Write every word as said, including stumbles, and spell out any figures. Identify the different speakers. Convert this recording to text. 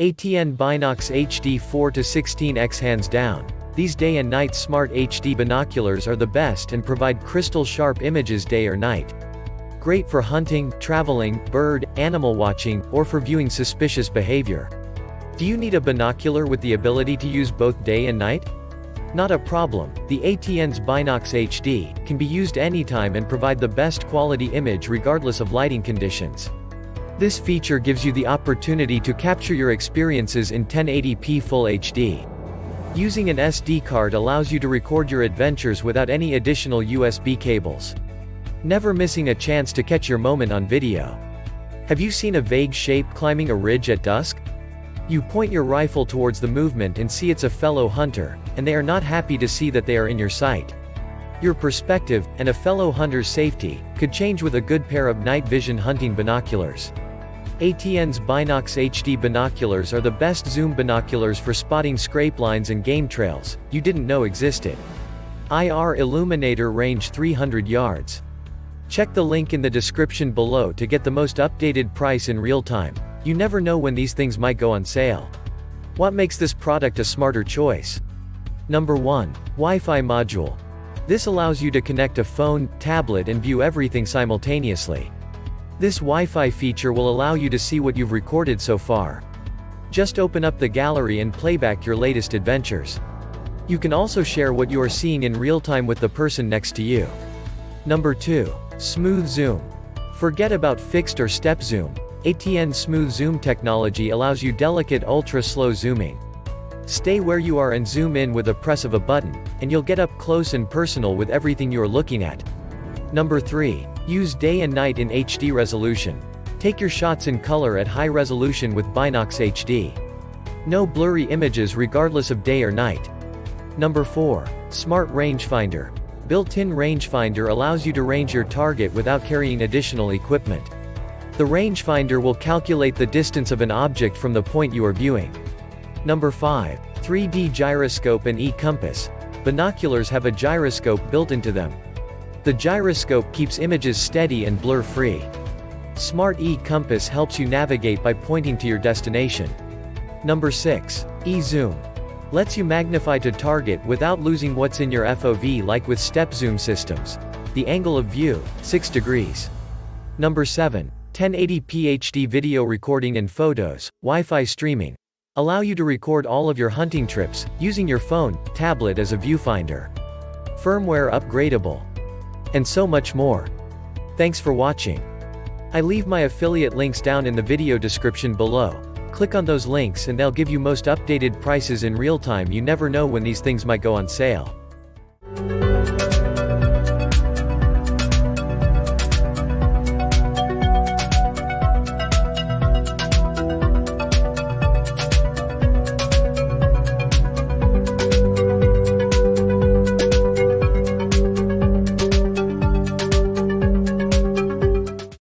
Speaker 1: A T N Binox H D four to sixteen X hands down. These day and night smart H D binoculars are the best and provide crystal sharp images day or night. Great for hunting, traveling, bird, animal watching, or for viewing suspicious behavior. Do you need a binocular with the ability to use both day and night? Not a problem, the A T N's Binox H D can be used anytime and provide the best quality image regardless of lighting conditions. This feature gives you the opportunity to capture your experiences in ten eighty p Full H D. Using an S D card allows you to record your adventures without any additional U S B cables. Never missing a chance to catch your moment on video. Have you seen a vague shape climbing a ridge at dusk? You point your rifle towards the movement and see it's a fellow hunter, and they are not happy to see that they are in your sight. Your perspective, and a fellow hunter's safety, could change with a good pair of night vision hunting binoculars. A T N's Binox H D binoculars are the best zoom binoculars for spotting scrape lines and game trails you didn't know existed. I R illuminator range three hundred yards. Check the link in the description below to get the most updated price in real time. You never know when these things might go on sale. What makes this product a smarter choice? Number one. Wi-Fi module. This allows you to connect a phone, tablet and view everything simultaneously. This Wi-Fi feature will allow you to see what you've recorded so far. Just open up the gallery and play back your latest adventures. You can also share what you are seeing in real time with the person next to you. Number two. Smooth zoom. Forget about fixed or step zoom. A T N Smooth Zoom technology allows you delicate ultra-slow zooming. Stay where you are and zoom in with a press of a button, and you'll get up close and personal with everything you are looking at. Number three. Use day and night in H D resolution. Take your shots in color at high resolution with Binox H D. No blurry images regardless of day or night. Number four. Smart Rangefinder. Built-in rangefinder allows you to range your target without carrying additional equipment. The rangefinder will calculate the distance of an object from the point you are viewing. Number five. three D gyroscope and e-compass. Binoculars have a gyroscope built into them. The gyroscope keeps images steady and blur-free. Smart e-compass helps you navigate by pointing to your destination. Number six. E-zoom. Lets you magnify to target without losing what's in your F O V like with step zoom systems. The angle of view, six degrees. Number seven. ten eighty p H D video recording and photos, Wi-Fi streaming. Allow you to record all of your hunting trips, using your phone, tablet as a viewfinder. Firmware upgradable. And so much more. Thanks for watching. I leave my affiliate links down in the video description below. Click on those links and they'll give you most updated prices in real time. You never know when these things might go on sale.